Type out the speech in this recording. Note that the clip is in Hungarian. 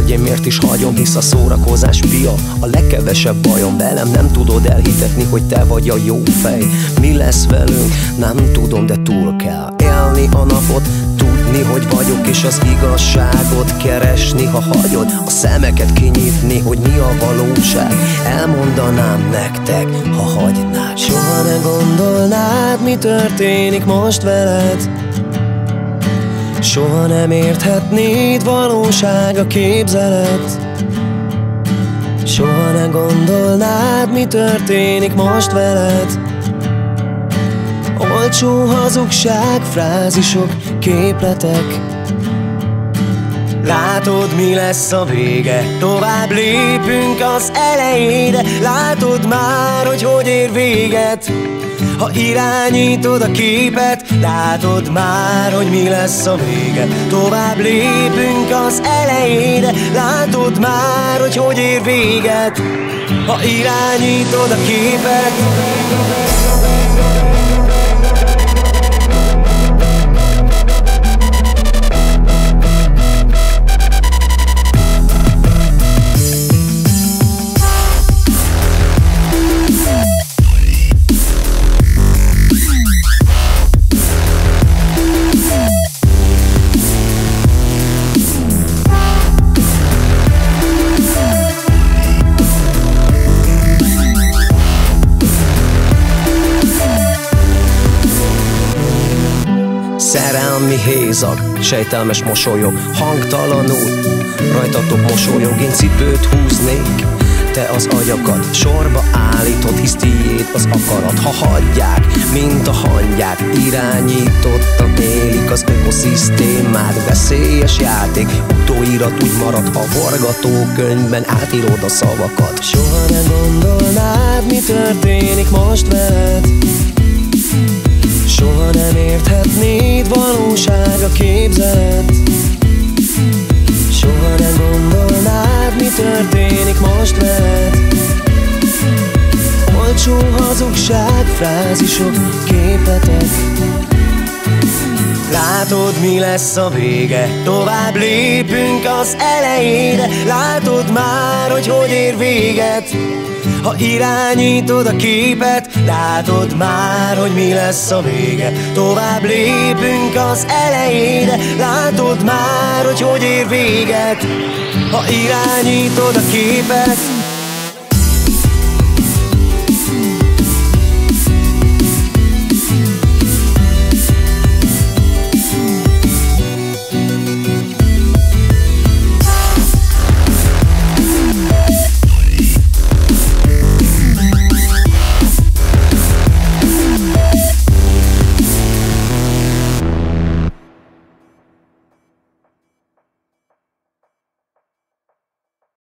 hogy én miért is hagyom, hisz a szórakozás pia a legkevesebb bajom. Velem nem tudod elhitetni, hogy te vagy a jó fej. Mi lesz velünk? Nem tudom, de túl kell élni a napot, tudni, hogy vagyok, és az igazságot keresni. Ha hagyod a szemeket kinyitni, hogy mi a valóság, elmondanám nektek, ha hagynád. Soha ne gondolnád, mi történik most veled, soha nem érthetnéd, valóság a képzelet. Soha ne gondolnád, mi történik most veled, olcsó hazugság, frázisok, képletek. Látod, mi lesz a vége, tovább lépünk az elejére. Látod már, hogy hogy ér véget, ha irányítod a képet. Látod már, hogy mi lesz a vége, tovább lépünk az elejére. Látod már, hogy hogy ér véget, ha irányítod a képet. Szerelmi hézag, sejtelmes mosolyog, hangtalanul rajtatok mosolyog. Én cipőt húznék, te az agyakat sorba állítod, hisz tiéd az akarat. Ha hagyják, mint a hangyák, irányítottan élik az ökoszisztémát. Veszélyes játék, utóirat úgy marad, ha forgatókönyvben átírod a szavakat. Soha ne gondolnád, mi történik most veled, soha nem érthetnéd, valóság a képzelet. Soha ne gondolnád, mi történik most veled, olcsó hazugság, frázisok, képletek. Látod, mi lesz a vége, tovább lépünk az elejére. Látod már, hogy hogy ér véget, ha irányítod a képet. Látod már, hogy mi lesz a vége, tovább lépünk az elejére. Látod már, hogy hogy ér véget, ha irányítod a képet.